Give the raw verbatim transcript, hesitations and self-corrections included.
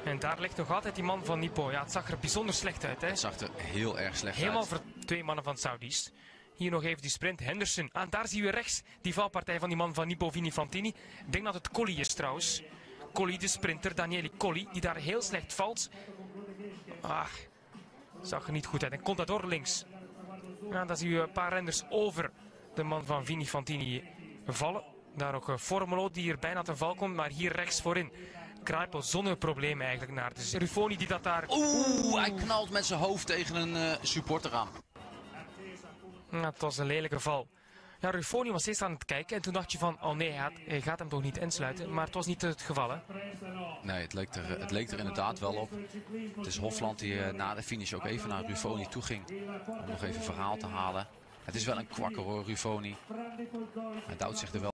En daar ligt nog altijd die man van Nippo. Ja, het zag er bijzonder slecht uit. Hè? Het zag er heel erg slecht Helemaal uit. voor twee mannen van Saudis. Hier nog even die sprint. Henderson. En daar zien we rechts die valpartij van die man van Nippo, Vini Fantini. Ik denk dat het Colli is trouwens. Colli, de sprinter, Daniele Colli, die daar heel slecht valt. Ah, zag er niet goed uit. En Contador links. Ja, dan zien we een paar renners over de man van Vini Fantini vallen. Daar ook Formolo die hier bijna ten val komt, maar hier rechts voorin. Kruipel zonder problemen eigenlijk naar. Dus Ruffoni die dat daar... Oeh, hij knalt met zijn hoofd tegen een uh, supporter aan. Ja, het was een lelijke val. Ja, Ruffoni was eerst aan het kijken en toen dacht je van, oh nee, hij gaat, hij gaat hem toch niet insluiten. Maar het was niet het geval, hè? Nee, het leek er, het leek er inderdaad wel op. Het is Hofland die uh, na de finish ook even naar Ruffoni toe ging. Om nog even verhaal te halen. Het is wel een kwakker hoor, Ruffoni. Hij duwt zich er wel.